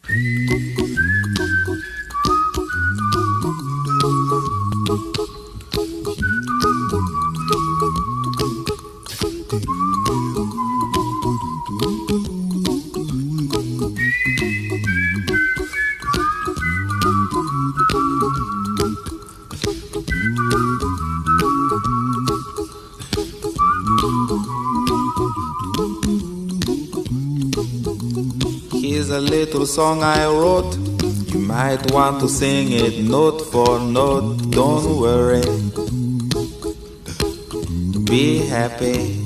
Here's a little song I wrote. You might want to sing it note for note. Don't worry, be happy.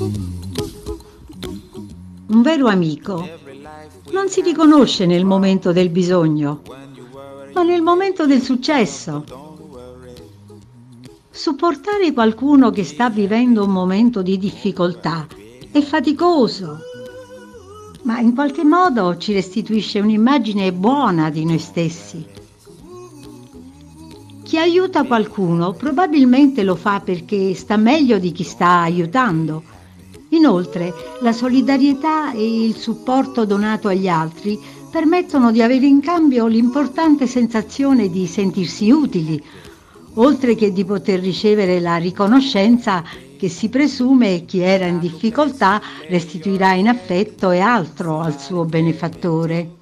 Un vero amico non si riconosce nel momento del bisogno, ma nel momento del successo. Supportare qualcuno che sta vivendo un momento di difficoltà è faticoso, ma in qualche modo ci restituisce un'immagine buona di noi stessi. Chi aiuta qualcuno probabilmente lo fa perché sta meglio di chi sta aiutando. Inoltre, la solidarietà e il supporto donato agli altri permettono di avere in cambio l'importante sensazione di sentirsi utili, oltre che di poter ricevere la riconoscenza che si presume chi era in difficoltà restituirà in affetto e altro al suo benefattore.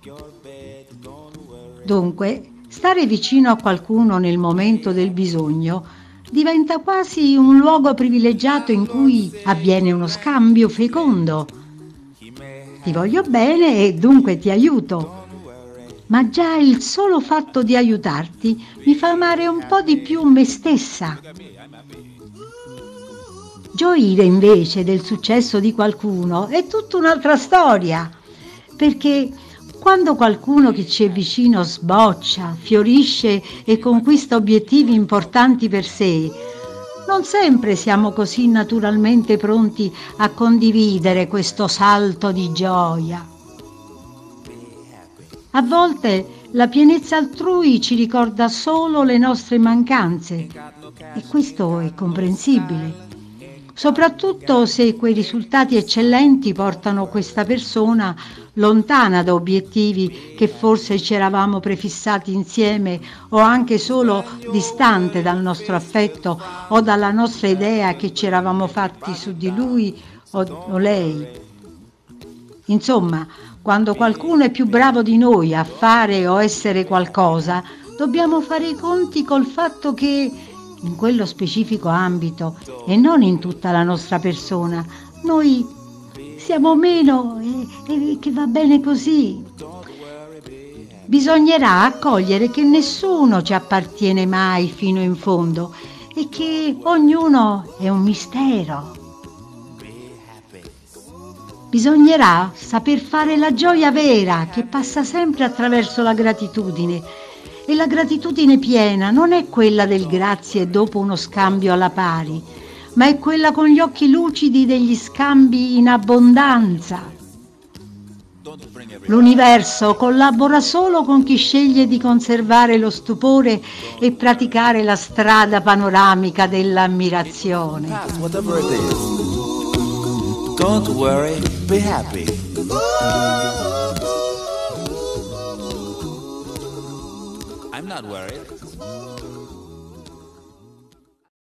Dunque, stare vicino a qualcuno nel momento del bisogno diventa quasi un luogo privilegiato in cui avviene uno scambio fecondo. Ti voglio bene e dunque ti aiuto. Ma già il solo fatto di aiutarti mi fa amare un po' di più me stessa. Gioire invece del successo di qualcuno è tutta un'altra storia, perché quando qualcuno che ci è vicino sboccia, fiorisce e conquista obiettivi importanti per sé, non sempre siamo così naturalmente pronti a condividere questo salto di gioia. A volte la pienezza altrui ci ricorda solo le nostre mancanze e questo è comprensibile, soprattutto se quei risultati eccellenti portano questa persona lontana da obiettivi che forse ci eravamo prefissati insieme o anche solo distante dal nostro affetto o dalla nostra idea che ci eravamo fatti su di lui o lei. Insomma, quando qualcuno è più bravo di noi a fare o essere qualcosa, dobbiamo fare i conti col fatto che in quello specifico ambito e non in tutta la nostra persona, noi siamo meno e che va bene così. Bisognerà accogliere che nessuno ci appartiene mai fino in fondo e che ognuno è un mistero. Bisognerà saper fare la gioia vera che passa sempre attraverso la gratitudine. E la gratitudine piena non è quella del grazie dopo uno scambio alla pari, ma è quella con gli occhi lucidi degli scambi in abbondanza. L'universo collabora solo con chi sceglie di conservare lo stupore e praticare la strada panoramica dell'ammirazione. Don't worry, be happy. I'm not worried.